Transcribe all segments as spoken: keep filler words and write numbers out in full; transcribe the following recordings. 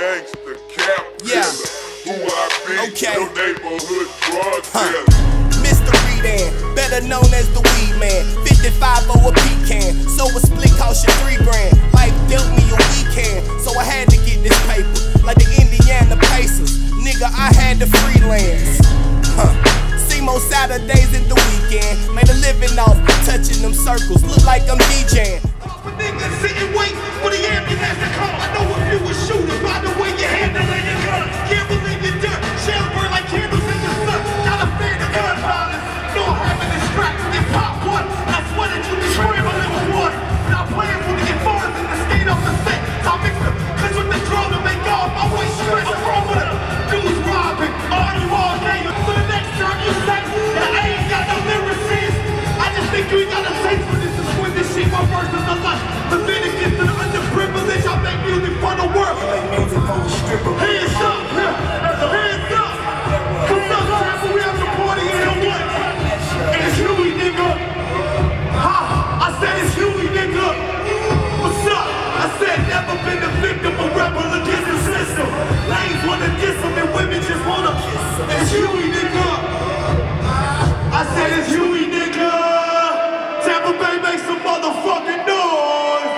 gangster, cap yeah. Who I be, okay. your neighborhood drug dealer. Mister Redan, better known as the weed man. fifty-five for a pecan, so a split cost you three grand. Life dealt me a weekend, so I had to get this paper. Like the Indiana Pacers, nigga, I had to freelance. Huh. See most Saturdays in the weekend, made a living off touching them circles. Look like I'm DJing. But niggas sit and wait for the ambulance to come. I know if you a shooter by the way you handling your gun. Can't believe your dirt, shells burn like candles in the sun. Not a fan of gun violence, no having this strap and pop one. I swear that you be scrambling with one. Not playing for the informers in the skate off the set. So I mix them, cause with the drum to make off my way straight. I'm wrong with them. Dudes robbing, are you all gay? So the next time you say that I ain't got no lyricist, I just think you ain't got a taste for this. Is when this shit my verse is a life. Leviticus to the underprivileged, I make music for the world. Hands up, hands up. What's up, Tampa? We have the party in the what? And it's Huey, nigga. Ha! I said it's Huey, nigga. What's up? I said never been a victim, a rebel against the system. Lanes wanna diss them and women just wanna. It's Huey, nigga. I said it's Huey, nigga. Tampa Bay make some motherfucking noise.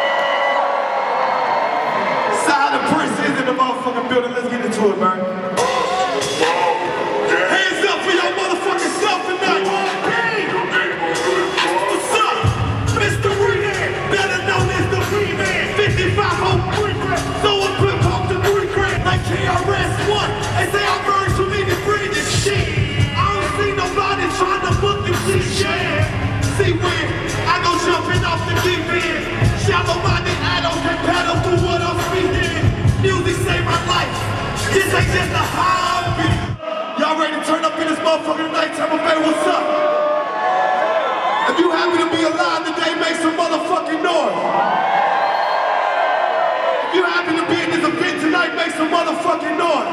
Side of Prince is in the motherfucking building. Let's get into it, man. Hands up for your motherfucking self tonight. What's up? Mister Redan, better known as the Redan. fifty-five on three grand. So I put off the three grand like K R S One. They say I'm birds for me to breathe this shit. I don't see nobody trying to book this shit. See when I go jumping off the deep end. Shallow-minded adults that paddle through what I'm speaking. Music saved my life. This ain't just a hobby. Y'all ready to turn up in this motherfucker tonight? Tampa Bay, what's up? If you happy to be alive today, make some motherfucking noise. If you happy to be in this event tonight, make some motherfucking noise.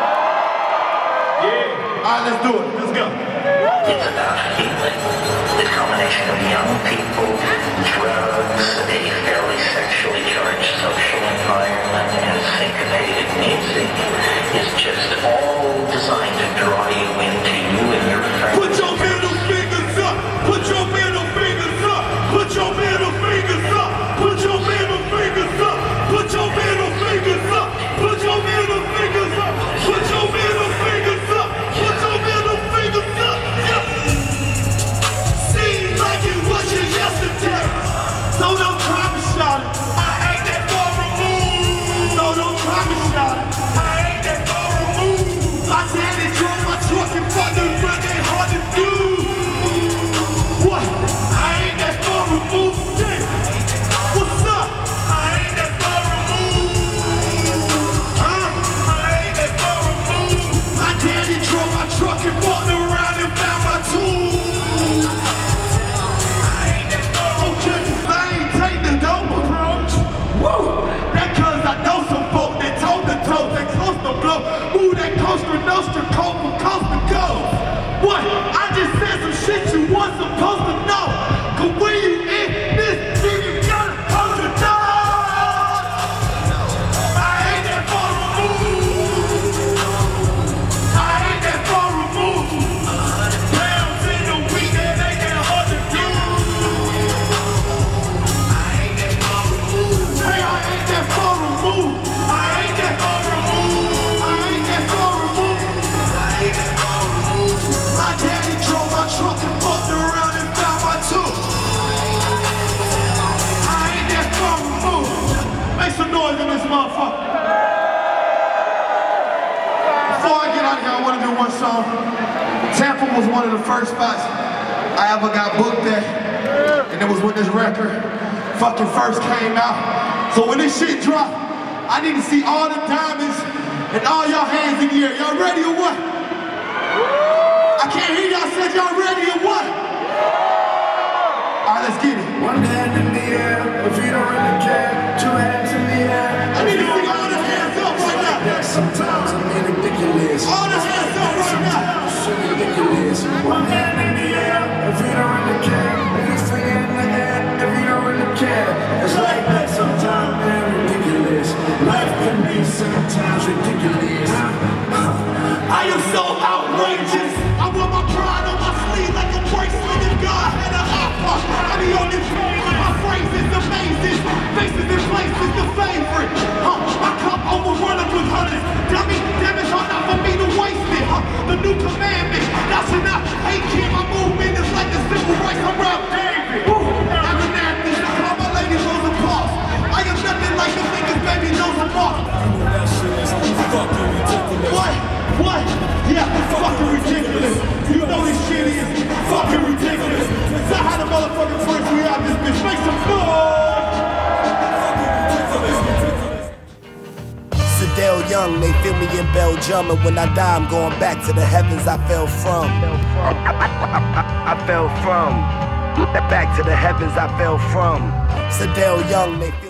Yeah. All right, let's do it. Let's go. It's about healing. The combination of young people, drugs, a fairly sexually charged social environment, and syncopated music is just all designed to draw you into you and your friends. Put your middle fingers up! Put your middle fingers up! Put your middle fingers up! Put your middle fingers up! Put your middle fingers up! Put your middle fingers up! Put your middle fingers up! Put your middle fingers up! Seems like it was just yesterday. So don't try me, shout it. I ain't that far removed. So don't try me, shout it. I ain't that far removed. My daddy drove my truck and fucked the run they hard to do. What? I ain't that far removed. What's up? I ain't that far removed. Huh? I ain't that far removed. My daddy drove my truck and walked around and found my tools. Ooh, that Costa Nostra cold from coast to coast. What? I just said some shit you weren't supposed to know. Cause when you in this shit, you gotta hold the door. I ain't that far removed. I ain't that far removed. Pounds in a week, that ain't that hard to do. I ain't that far removed. Hey, I ain't that far removed. I ain't that far removed. My daddy drove my truck and fucked around and found my tooth. I ain't that far removed. Make some noise in this motherfucker. Before I get out of here, I want to do one song. Tampa was one of the first spots I ever got booked at, and it was when this record fucking first came out. So when this shit dropped, I need to see all the diamonds and all y'all hands in the air. Y'all ready or what? I can't hear y'all. Said y'all ready or what? Alright, let's get it. One hand in the air, a feet are in the cab, two hands in the air. I need to see all the hands up right now. Sometimes I mean ridiculous. All the hands up right now. So ridiculous. One hand in the air, a feet are in the cab, biggest finger in the air, a feet are in the cab. It's like that sometimes, man, ridiculous. Life can be simple. Young, they feel me in Belgium, and when I die, I'm going back to the heavens I fell from. I, I, I, I fell from. Back to the heavens I fell from. Sadell Young, they